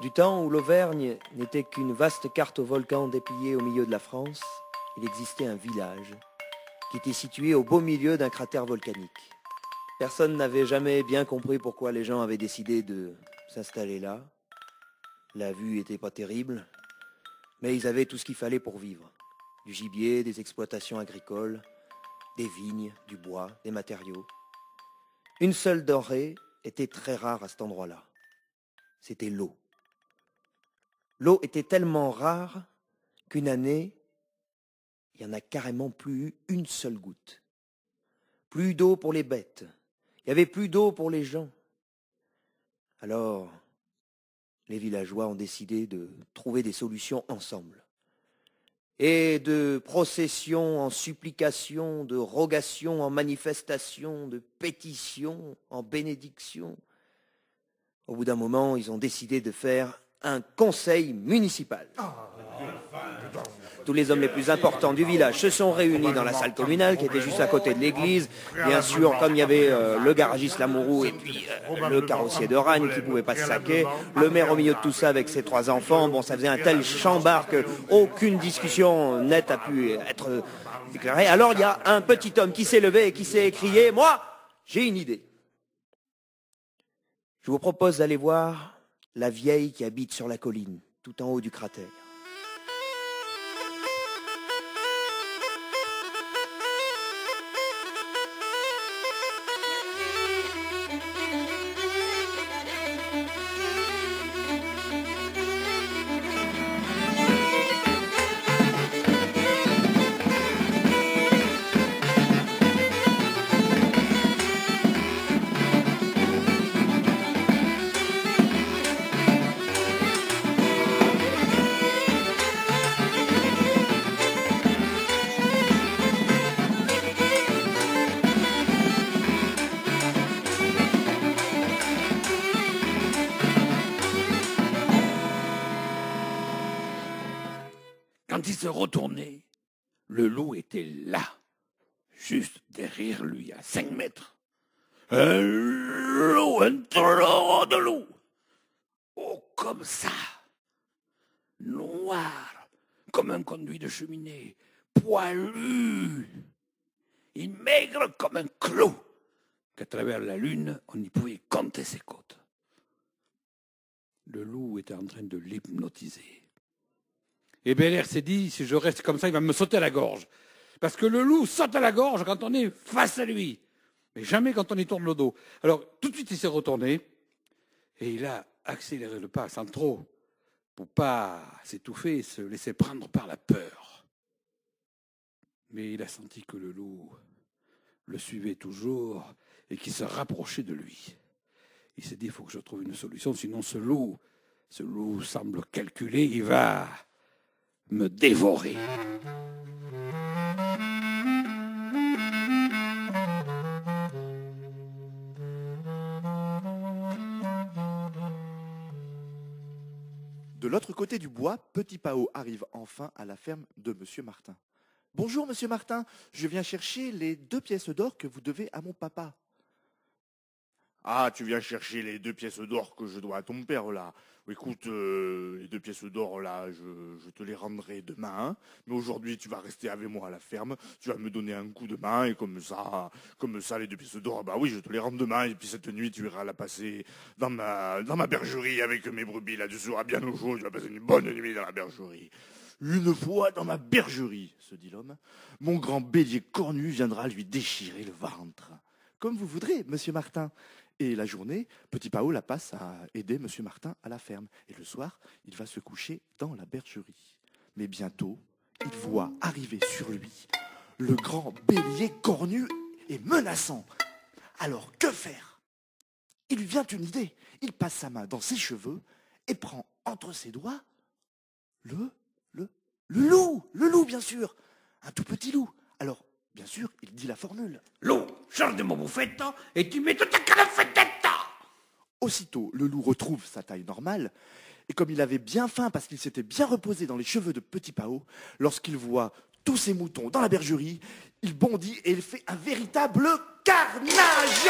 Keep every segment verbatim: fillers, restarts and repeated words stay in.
Du temps où l'Auvergne n'était qu'une vaste carte aux volcans dépliée au milieu de la France, il existait un village qui était situé au beau milieu d'un cratère volcanique. Personne n'avait jamais bien compris pourquoi les gens avaient décidé de s'installer là. La vue n'était pas terrible, mais ils avaient tout ce qu'il fallait pour vivre. Du gibier, des exploitations agricoles, des vignes, du bois, des matériaux. Une seule denrée était très rare à cet endroit-là. C'était l'eau. L'eau était tellement rare qu'une année, il n'y en a carrément plus eu une seule goutte. Plus d'eau pour les bêtes. Il n'y avait plus d'eau pour les gens. Alors, les villageois ont décidé de trouver des solutions ensemble. Et de procession en supplication, de rogation en manifestation, de pétition en bénédiction, au bout d'un moment, ils ont décidé de faire un conseil municipal. Tous les hommes les plus importants du village se sont réunis dans la salle communale qui était juste à côté de l'église. Bien sûr, comme il y avait euh, le garagiste Lamourou et puis euh, le carrossier de Ragne qui ne pouvait pas se saquer, le maire au milieu de tout ça avec ses trois enfants, bon, ça faisait un tel chambar qu'aucune discussion nette a pu être déclarée. Alors il y a un petit homme qui s'est levé et qui s'est écrié « Moi, j'ai une idée ». Je vous propose d'aller voir la vieille qui habite sur la colline, tout en haut du cratère. Quand il se retournait, le loup était là, juste derrière lui, à cinq mètres. Un loup, un taureau de loup. Oh, comme ça, noir, comme un conduit de cheminée, poilu, et maigre comme un clou, qu'à travers la lune, on y pouvait compter ses côtes. Le loup était en train de l'hypnotiser. Et Belair s'est dit, si je reste comme ça, il va me sauter à la gorge. Parce que le loup saute à la gorge quand on est face à lui, mais jamais quand on y tourne le dos. Alors, tout de suite, il s'est retourné, et il a accéléré le pas sans trop, pour pas s'étouffer et se laisser prendre par la peur. Mais il a senti que le loup le suivait toujours, et qu'il se rapprochait de lui. Il s'est dit, il faut que je trouve une solution, sinon ce loup, ce loup semble calculé, il va me dévorer. De l'autre côté du bois, Petit Pao arrive enfin à la ferme de Monsieur Martin. « Bonjour, Monsieur Martin, je viens chercher les deux pièces d'or que vous devez à mon papa. »« Ah, tu viens chercher les deux pièces d'or que je dois à ton père, là. Écoute, euh, les deux pièces d'or, là, je, je te les rendrai demain. Hein. Mais aujourd'hui, tu vas rester avec moi à la ferme. Tu vas me donner un coup de main. Et comme ça, comme ça, les deux pièces d'or, bah oui, je te les rends demain. Et puis cette nuit, tu iras la passer dans ma, dans ma bergerie avec mes brebis. Là, tu seras bien au chaud. Tu vas passer une bonne nuit dans la bergerie. » Une fois dans ma bergerie, se dit l'homme, mon grand bélier cornu viendra lui déchirer le ventre. Comme vous voudrez, Monsieur Martin. Et la journée, Petit Pao la passe à aider Monsieur Martin à la ferme. Et le soir, il va se coucher dans la bergerie. Mais bientôt, il voit arriver sur lui le grand bélier cornu et menaçant. Alors, que faire? Il lui vient une idée. Il passe sa main dans ses cheveux et prend entre ses doigts le, le, le loup. Le loup, bien sûr. Un tout petit loup. Alors, bien sûr, il dit la formule. Loup, change de mon bouffette et tu mets toute ta calafette. Aussitôt, le loup retrouve sa taille normale, et comme il avait bien faim parce qu'il s'était bien reposé dans les cheveux de Petit Pao, lorsqu'il voit tous ses moutons dans la bergerie, il bondit et il fait un véritable carnage.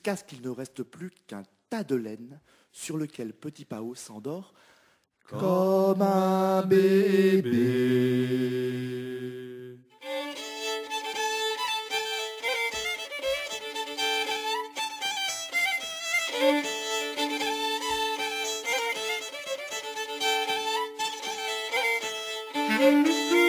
jusqu'à ce qu'il ne reste plus qu'un tas de laine sur lequel Petit Pao s'endort comme un bébé. Thank you.